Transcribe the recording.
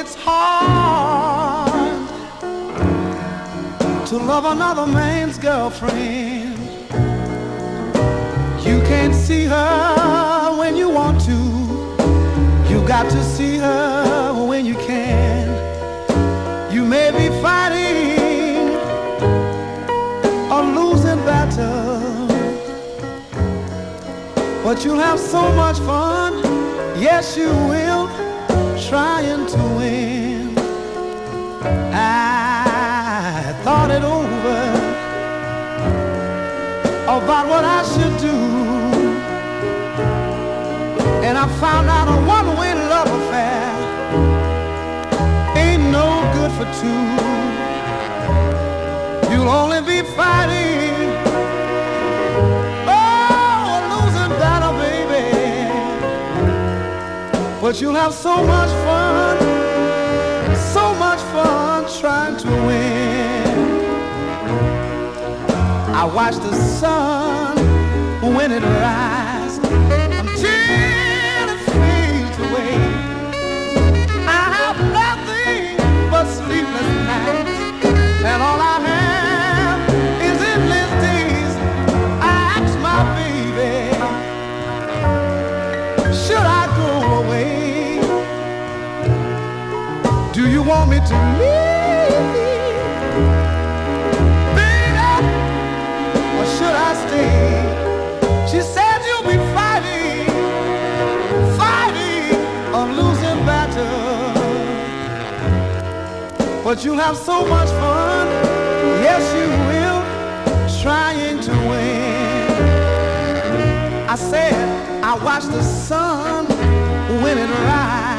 it's hard to love another man's girlfriend. You can't see her when you want to. You got to see her when you can. You may be fighting a losing battle, but you'll have so much fun, yes you will, trying to win. I thought it over about what I should do, and I found out a one-way love affair ain't no good for two. You'll only be fighting, oh, a losing battle, baby, but you'll have so much fun trying to win. I watch the sun when it rises until it fades away. I have nothing but sleepless nights, and all I have is endless days. I ask my baby, should I go away? Do you want me to leave? She said you'll be fighting a losing battle, but you'll have so much fun, yes you will, trying to win. I said I watch the sun when it rises